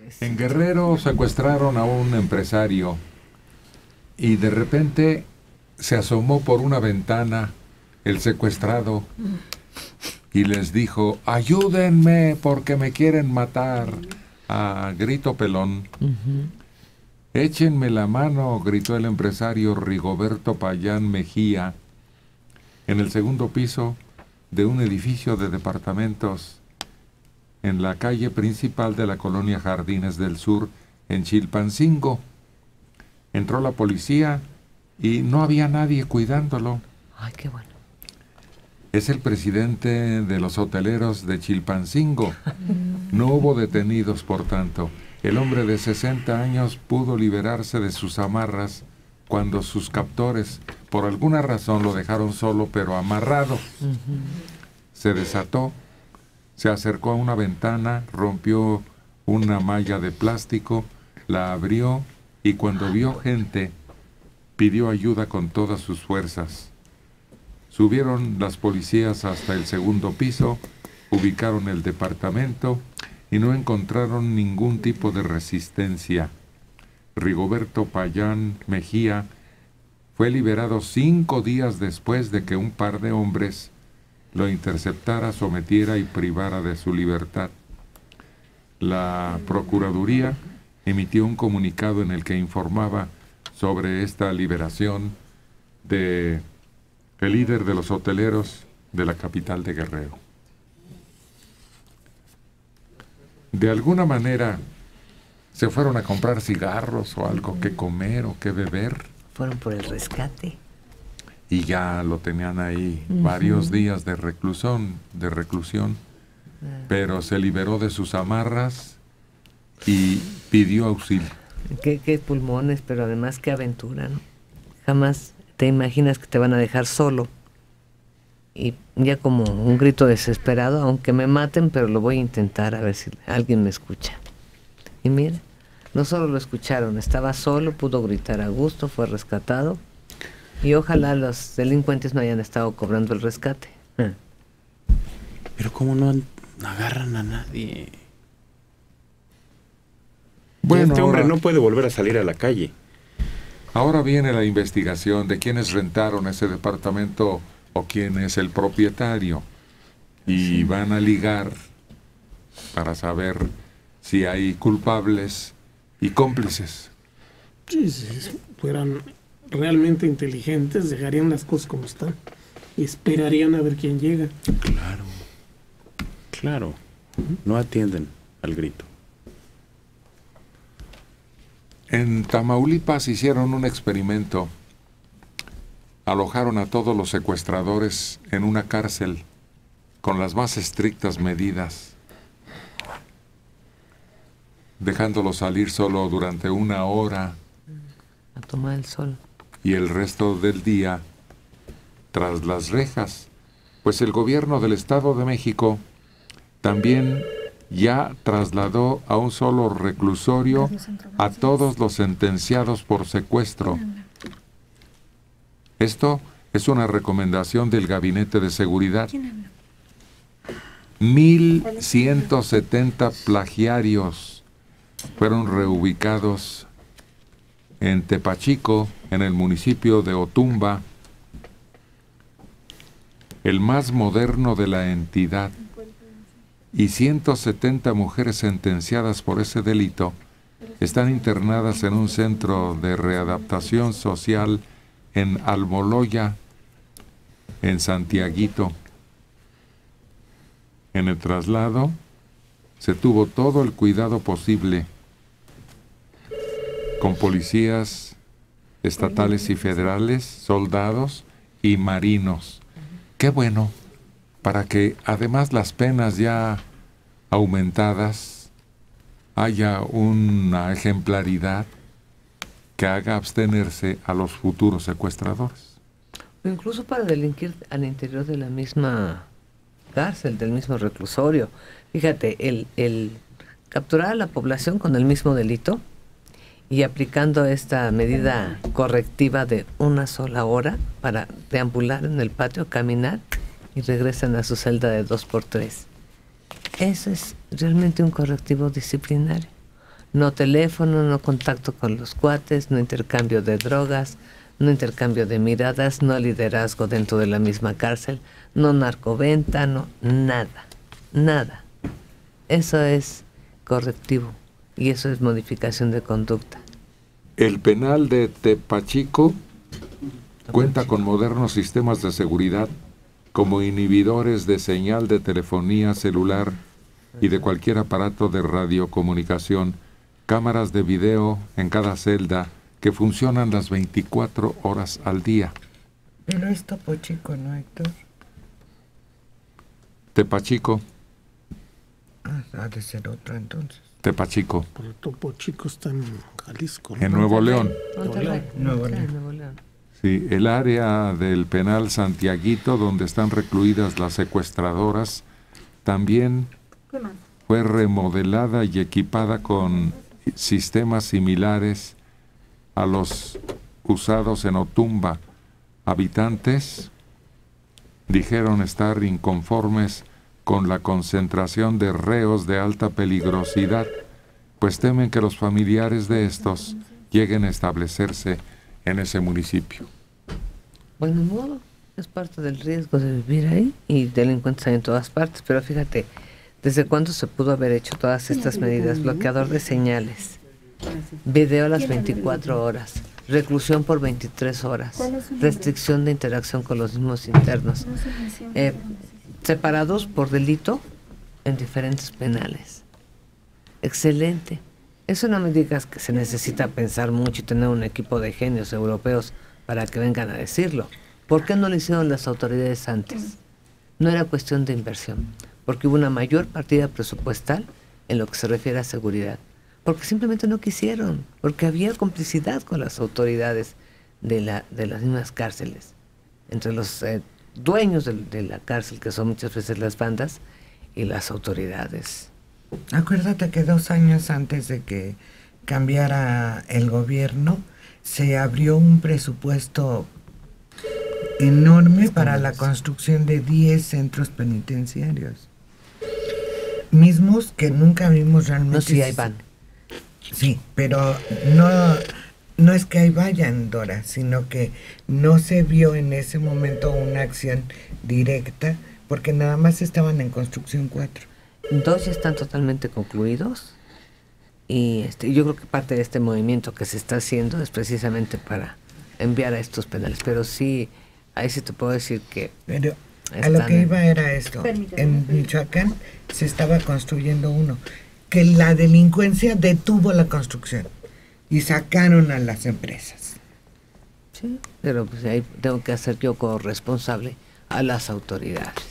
En Guerrero secuestraron a un empresario y de repente se asomó por una ventana el secuestrado y les dijo: ayúdenme porque me quieren matar, a grito pelón. Échenme la mano, gritó el empresario Rigoberto Payán Mejía en el segundo piso de un edificio de departamentos en la calle principal de la colonia Jardines del Sur, en Chilpancingo. Entró la policía y no había nadie cuidándolo. Ay, qué bueno. Es el presidente de los hoteleros de Chilpancingo. No hubo detenidos, por tanto. El hombre de 60 años pudo liberarse de sus amarras cuando sus captores, por alguna razón, lo dejaron solo, pero amarrado. Se desató, se acercó a una ventana, rompió una malla de plástico, la abrió y cuando vio gente, pidió ayuda con todas sus fuerzas. Subieron las policías hasta el segundo piso, ubicaron el departamento y no encontraron ningún tipo de resistencia. Rigoberto Payán Mejía fue liberado 5 días después de que un par de hombres lo interceptara, sometiera y privara de su libertad. La Procuraduría emitió un comunicado en el que informaba sobre esta liberación de el líder de los hoteleros de la capital de Guerrero. De alguna manera se fueron a comprar cigarros o algo que comer o que beber. Fueron por el rescate. Y ya lo tenían ahí varios días de reclusión, pero se liberó de sus amarras y pidió auxilio. Qué pulmones, pero además qué aventura, ¿no? Jamás te imaginas que te van a dejar solo. Y ya como un grito desesperado, aunque me maten, pero lo voy a intentar a ver si alguien me escucha. Y mira, no solo lo escucharon, estaba solo, pudo gritar a gusto, fue rescatado. Y ojalá los delincuentes no hayan estado cobrando el rescate. Pero ¿cómo no agarran a nadie? Bueno, este hombre no puede volver a salir a la calle. Ahora viene la investigación de quiénes rentaron ese departamento o quién es el propietario. Y van a ligar para saber si hay culpables y cómplices. Sí, si fueran realmente inteligentes, dejarían las cosas como están y esperarían a ver quién llega. Claro. No atienden al grito. En Tamaulipas hicieron un experimento. Alojaron a todos los secuestradores en una cárcel con las más estrictas medidas, dejándolos salir solo durante 1 hora A tomar el sol. y el resto del día tras las rejas, pues el gobierno del Estado de México también ya trasladó a un solo reclusorio a todos los sentenciados por secuestro. Esto es una recomendación del Gabinete de Seguridad. 1,170 plagiarios fueron reubicados en Tepachico, en el municipio de Otumba, el más moderno de la entidad, y 170 mujeres sentenciadas por ese delito están internadas en un centro de readaptación social en Almoloya, en Santiaguito. En el traslado se tuvo todo el cuidado posible, con policías estatales y federales, soldados y marinos. Qué bueno, para que además las penas ya aumentadas haya una ejemplaridad que haga abstenerse a los futuros secuestradores. O incluso para delinquir al interior de la misma cárcel, del mismo reclusorio. Fíjate, el capturar a la población con el mismo delito y aplicando esta medida correctiva de 1 sola hora para deambular en el patio, caminar y regresan a su celda de 2x3. Eso es realmente un correctivo disciplinario. No teléfono, no contacto con los cuates, no intercambio de drogas, no intercambio de miradas, no liderazgo dentro de la misma cárcel, no narcoventa, no, nada, nada. Eso es correctivo y eso es modificación de conducta. El penal de Tepachico cuenta con modernos sistemas de seguridad como inhibidores de señal de telefonía celular y de cualquier aparato de radiocomunicación, cámaras de video en cada celda que funcionan las 24 horas al día. Pero es Topo Chico, ¿no, Héctor? Tepachico, Ha de ser otro entonces. Tepachico, Pero Topo Chico está en Jalisco, ¿no? en Nuevo León. Monterrey, Nuevo Monterrey, León. Nuevo León. Sí, el área del penal Santiaguito, donde están recluidas las secuestradoras, también fue remodelada y equipada con sistemas similares a los usados en Otumba. Habitantes dijeron estar inconformes con la concentración de reos de alta peligrosidad, pues temen que los familiares de estos lleguen a establecerse en ese municipio. Pues ni modo, es parte del riesgo de vivir ahí y delincuentes hay en todas partes, pero fíjate, ¿desde cuándo se pudo haber hecho todas estas medidas? Bloqueador de señales, video a las 24 horas, reclusión por 23 horas, restricción de interacción con los mismos internos, separados por delito en diferentes penales. Excelente. Eso no me digas que se necesita pensar mucho y tener un equipo de genios europeos para que vengan a decirlo. ¿Por qué no lo hicieron las autoridades antes? No era cuestión de inversión, porque hubo una mayor partida presupuestal en lo que se refiere a seguridad. Porque simplemente no quisieron, porque había complicidad con las autoridades de las mismas cárceles, entre los dueños de la cárcel, que son muchas veces las bandas, y las autoridades. Acuérdate que 2 años antes de que cambiara el gobierno, se abrió un presupuesto enorme para la construcción de 10 centros penitenciarios. Mismos que nunca vimos realmente. No, sí, ahí van. Sí, pero no es que ahí vayan, Dora, sino que no se vio en ese momento una acción directa, porque nada más estaban en construcción 4. 2 ya están totalmente concluidos y yo creo que parte de este movimiento que se está haciendo es precisamente para enviar a estos penales, pero sí, ahí sí te puedo decir que pero a lo que iba era esto. En Michoacán se estaba construyendo uno, que la delincuencia detuvo la construcción y sacaron a las empresas. Sí, pero pues ahí tengo que hacer yo corresponsable a las autoridades.